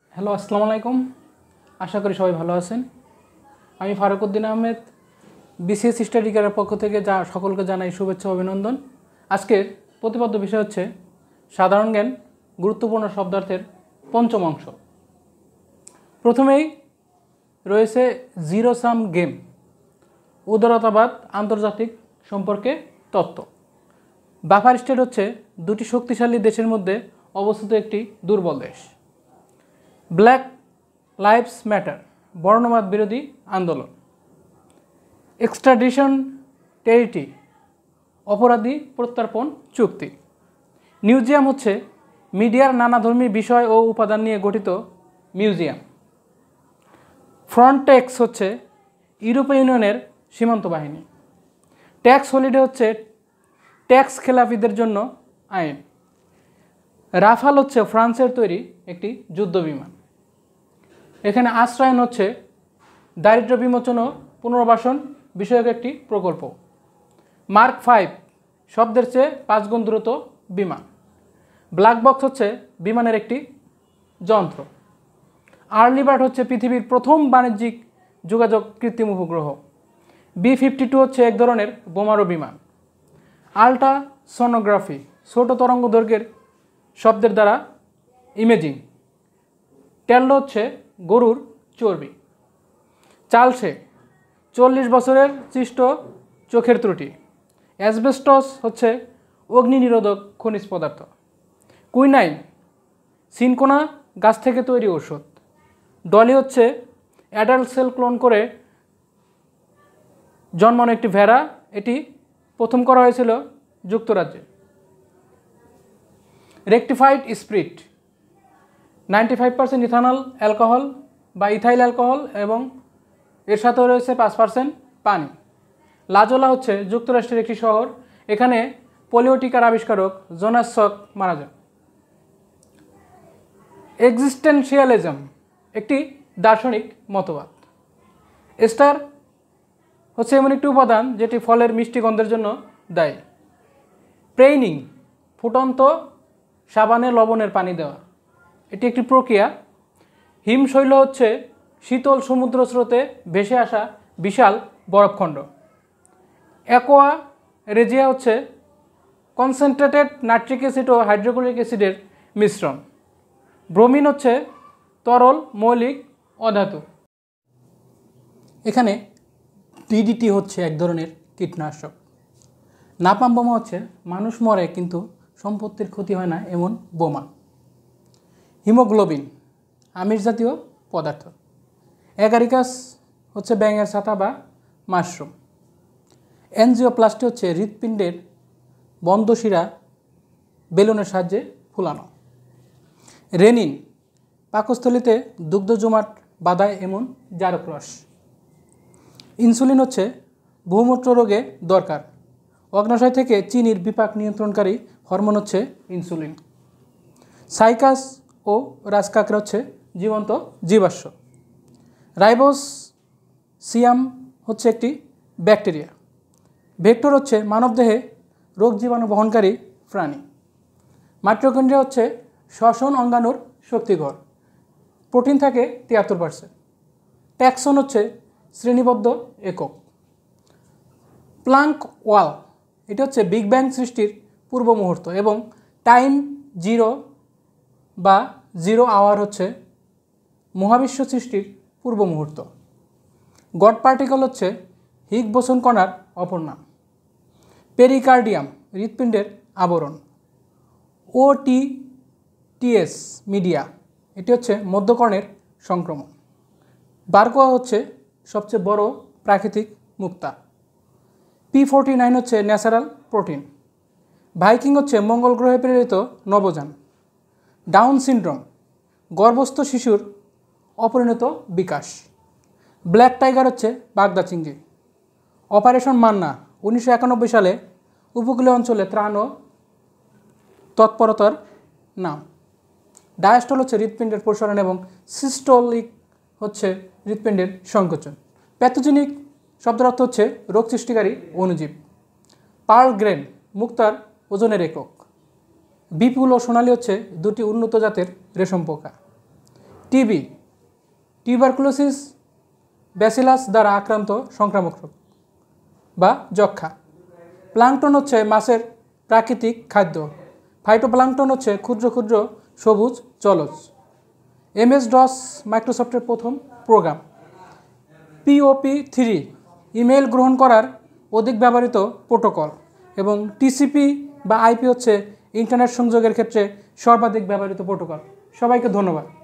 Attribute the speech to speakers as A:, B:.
A: Hello, আসসালামু আলাইকুম। আশা করি সবাই ভালো আছেন। আমি ফারুকুদ্দিন আহমেদ, বিসিএস স্টাডি কেয়ারের পক্ষ থেকে সকলকে জানাই শুভেচ্ছা ও অভিনন্দন। আজকের প্রতিপাদ্য বিষয় হচ্ছে সাধারণ জ্ঞান গুরুত্বপূর্ণ শব্দার্থের পঞ্চম অংশ। প্রথমেই রয়েছে জিরো সাম গেম, উদারতাবাদ আন্তর্জাতিক সম্পর্কে তত্ত্ব। বাফার স্টেট হচ্ছে দুটি শক্তিশালী দেশের মধ্যে অবস্থিত একটি দুর্বল দেশ। ব্ল্যাক লাইভস ম্যাটার, বর্ণবাদ বিরোধী আন্দোলন। এক্সট্রাডিশন টেরিটি, অপরাধী প্রত্যর্পণ চুক্তি। মিউজিয়াম হচ্ছে মিডিয়ার নানাধর্মী বিষয় ও উপাদান নিয়ে গঠিত মিউজিয়াম। ফ্রন্টেক্স হচ্ছে ইউরোপীয় ইউনিয়নের সীমান্ত বাহিনী। ট্যাক্স হলিডে হচ্ছে ট্যাক্স খেলাপিদের জন্য আইন। রাফাল হচ্ছে ফ্রান্সের তৈরি একটি যুদ্ধ বিমান। এখানে আশ্রয়ন হচ্ছে দারিদ্র্য বিমোচন ও পুনর্বাসন বিষয়ক একটি প্রকল্প। মার্ক 5 শব্দের চেয়ে 5 গুণ দ্রুত বিমান। ব্ল্যাক বক্স হচ্ছে বিমানের একটি যন্ত্র। আর্লি বার্ড হচ্ছে পৃথিবীর প্রথম বাণিজ্যিক যোগাযোগ কৃত্রিম উপগ্রহ। B-52 হচ্ছে এক ধরনের বোমারু বিমান। আল্ট্রা সোনোগ্রাফি, ছোট তরঙ্গ দৈর্ঘ্যের শব্দের দ্বারা ইমেজিং। টেল্লো হচ্ছে গরুর চর্বি। চালসে 40 বছরের সৃষ্ট চোখের ত্রুটি। অ্যাসবেস্টস হচ্ছে অগ্নি নিরোধক খনিজ পদার্থ। কুইনাইন সিনকোনা গাছ থেকে তৈরি ঔষধ। ডলি হচ্ছে অ্যাডাল্ট সেল ক্লোন করে জন্মানো একটি ভেড়া। এটি প্রথম করা হয়েছিল যুক্তরাজ্যে। রেকটিফাইড স্পিরিট 95% ইথানল অ্যালকোহল বা ইথাইল অ্যালকোহল এবং এর সাথেও রয়েছে 5% পানি। লাজোলা হচ্ছে যুক্তরাষ্ট্রের একটি শহর। এখানে পোলিও টিকার আবিষ্কারক জোনাস সক মারা যান। এক্সিস্টেনশিয়ালিজম একটি দার্শনিক মতবাদ। এস্টার হচ্ছে এমন একটি উপাদান যেটি ফলের মিষ্টি গন্ধের জন্য দায়ী। প্রেইনিং ফুটন্ত সাবানে লবণের পানি দেওয়া, এটি একটি প্রক্রিয়া। হিমশৈল হচ্ছে শীতল সমুদ্র স্রোতে ভেসে আসা বিশাল বরফখণ্ড। অ্যাকোয়া রেজিয়া হচ্ছে কনসেন্ট্রেটেড নাইট্রিক অ্যাসিড ও হাইড্রোক্লোরিক অ্যাসিডের মিশ্রণ। ব্রোমিন হচ্ছে তরল মৌলিক অধাতু। এখানে ডিডিটি হচ্ছে এক ধরনের কীটনাশক। নাপাম বোমা হচ্ছে মানুষ মরে কিন্তু সম্পত্তির ক্ষতি হয় না এমন বোমা। হিমোগ্লোবিন আমিষ জাতীয় পদার্থ। অ্যাগারিকাস হচ্ছে ব্যাঙের ছাতা বা মাশরুম। এনজিওপ্লাস্টি হচ্ছে হৃৎপিণ্ডের বন্ধ শিরা বেলুনের সাহায্যে ফুলানো। রেনিন পাকস্থলিতে দুগ্ধ জমাট বাঁধায় এমন জারক রস। ইনসুলিন হচ্ছে বহুমূত্র রোগে দরকার। অগ্নাশয় থেকে চিনির বিপাক নিয়ন্ত্রণকারী হরমোন হচ্ছে ইনসুলিন। সাইকাস ও রাজকাকরা হচ্ছে জীবন্ত জীবাশ্ম। রাইবোসিয়াম হচ্ছে একটি ব্যাকটেরিয়া। ভেক্টর হচ্ছে মানবদেহে রোগ জীবাণু বহনকারী প্রাণী। মাইটোকন্ড্রিয়া হচ্ছে শ্বসন অঙ্গাণুর শক্তিঘর। প্রোটিন থাকে 73%। ট্যাক্সন হচ্ছে শ্রেণীবদ্ধ একক। প্লাঙ্ক ওয়াল এটি হচ্ছে বিগ ব্যাং সৃষ্টির পূর্ব মুহূর্ত এবং টাইম জিরো বা জিরো আওয়ার হচ্ছে মহাবিশ্ব সৃষ্টির পূর্ব মুহূর্ত। গড পার্টিকল হচ্ছে হিগ বোসন কণার অপর নাম। পেরিকার্ডিয়াম হৃৎপিণ্ডের আবরণ। OTTS মিডিয়া এটি হচ্ছে মধ্যকর্ণের সংক্রমণ। বারকোয়া হচ্ছে সবচেয়ে বড় প্রাকৃতিক মুক্তা। P49 হচ্ছে ন্যাচারাল প্রোটিন। ভাইকিং হচ্ছে মঙ্গল গ্রহে প্রেরিত নবযান। ডাউন সিনড্রোম গর্ভস্থ শিশুর অপরিণত বিকাশ। ব্ল্যাক টাইগার হচ্ছে বাগদা চিংড়ি। অপারেশন মান্না 1991 সালে উপকূলীয় অঞ্চলে ত্রাণ ও তৎপরতার নাম। ডায়াস্টল হচ্ছে হৃৎপিণ্ডের প্রসারণ এবং সিস্টোলিক হচ্ছে হৃৎপিণ্ডের সংকোচন। প্যাথোজেনিক শব্দের অর্থ হচ্ছে রোগ সৃষ্টিকারী অণুজীব। পার্ল গ্রেন মুক্তার ওজনের একক। বিপুল ও সোনালী হচ্ছে দুটি উন্নত জাতের রেশম পোকা। টিবি, টিউবারকুলোসিস ব্যাসিলাস দ্বারা আক্রান্ত সংক্রামক রোগ বা যক্ষ্মা। প্লাঙ্কটন হচ্ছে মাছের প্রাকৃতিক খাদ্য। ফাইটোপ্লাঙ্কটন হচ্ছে ক্ষুদ্র ক্ষুদ্র সবুজ জলজ। MS-DOS মাইক্রোসফটের প্রথম প্রোগ্রাম। POP3 ইমেল গ্রহণ করার অধিক ব্যবহৃত প্রোটোকল এবং TCP বা IP হচ্ছে ইন্টারনেট সংযোগের ক্ষেত্রে সর্বাধিক ব্যবহৃত প্রোটোকল। সবাইকে ধন্যবাদ।